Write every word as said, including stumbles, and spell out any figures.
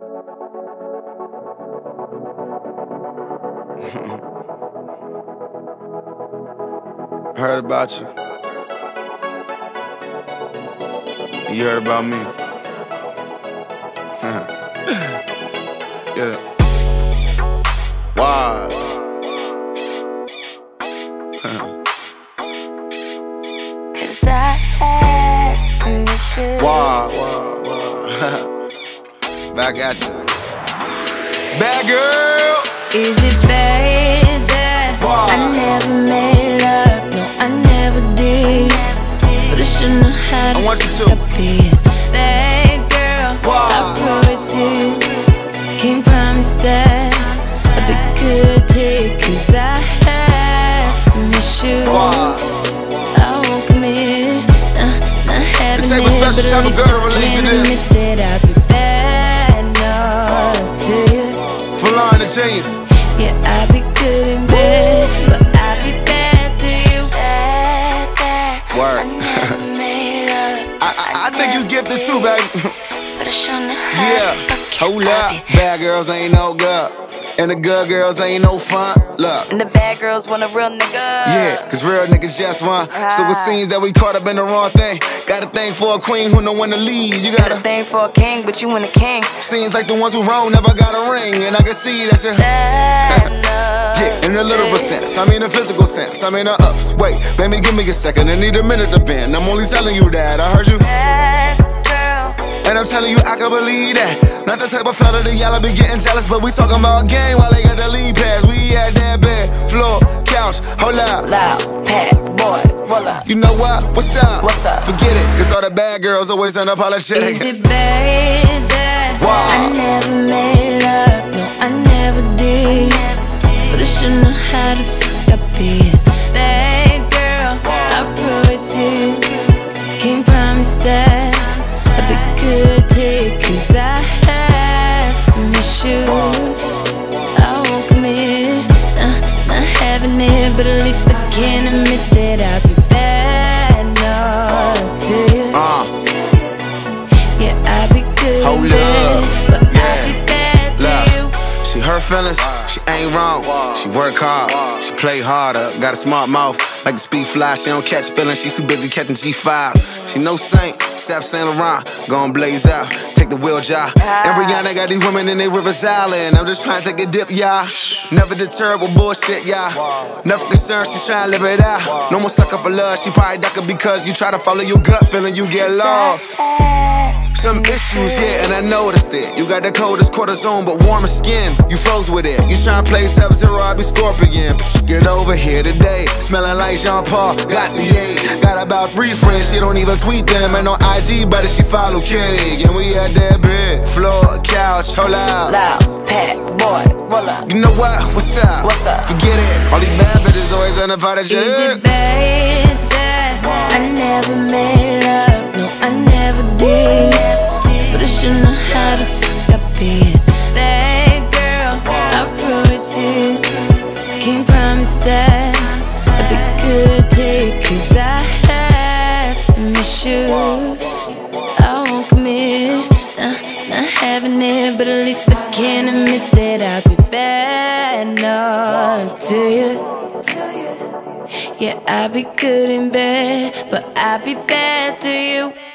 Heard about you. You heard about me. Yeah. Wow. Cause I had some issues. Wow, wow, wow. Back at you. Bad girl. Is it bad that wow. I never made love? No, I never did. But I should know how to I want you to. be a bad girl. Wow. I prove it to you. Can't promise that I'll be good to you. Cause I had some issues. Wow. I won't commit, nah, not having it. It, But at type of girl to relate to this. That I'll be bad, no, to you. Full on the chains. Yeah, I be good in bed, but I be bad to you. Bad, bad. Word. I never made love. I, I, I think you gifted too, baby. But I sure know how Yeah, to fuck hold you, up. baby. Bad girls ain't no good, and the good girls ain't no fun. Look. And the bad girls want a real nigga. Yeah, cause real niggas just one. So it seems that we caught up in the wrong thing. Got a thing for a queen who know when to lead. You got, Got a thing for a king, but you ain't a king. Seems like the ones who wrong never got a ring. And I can see that you're yeah, in a literal sense. I mean a physical sense. I mean a ups. Wait, baby, give me a second. I need a minute to bend. I'm only telling you that. I heard you. And I'm telling you, I can believe that. Not the type of fella that y'all be getting jealous, but we talking about game while they got the lead pass. We at that bed, floor, couch, hold up. Loud, pat, boy, roll up. You know what? What's up? What's up? Forget it, cause all the bad girls always unapologetic. Is it bad that wow. I never made love? No, I never did. But I should know how to fuck up be a bad girl. I prove it to you. Can't promise that I'll be good to you. Cause I had some issues. I won't commit, nah, not having it. But at least I can admit that I'll be bad, no, to you. Uh. Yeah, I be good Hold in bed, up. but Yeah. I be bad to Look. you. She hurt feelings, she ain't wrong. She work hard, she play harder. Got a smart mouth, like the speed fly. She don't catch feelings, she's too busy catching G five. She no saint, Sap Saint Laurent, gon' blaze out, take the wheel job. And Rihanna got these women in they Rivers Island. I'm just trying to take a dip, y'all. Never deterred with bullshit, y'all. Never concerned, she's trying to live it out. No more suck up for love, she probably ducking because you try to follow your gut feeling, you get lost. Some issues, yeah, and I noticed it. You got the coldest cortisone, but warmer skin. You froze with it. You tryna play Sub-Zero, I be Scorpion. Psh, get over here today. Smelling like Jean Paul, got the eight. Got about three friends, she don't even tweet them. And on I G, but she follow Kenny. And we at that bed, floor, couch, hold out. Loud, pat, boy, roll up. You know what? What's up? What's up? Forget it. All these bad bitches always unapologetic. Is it bad that I never made love? No, I never did. But I should know how to fuck up be a bad girl. I prove it to you. Can't promise that I'll be good to you. Cause I had some issues. I won't commit, nah, not having it. But at least I can admit that I'll be bad, no, to you. Yeah, I be good in bed, but I be bad to you.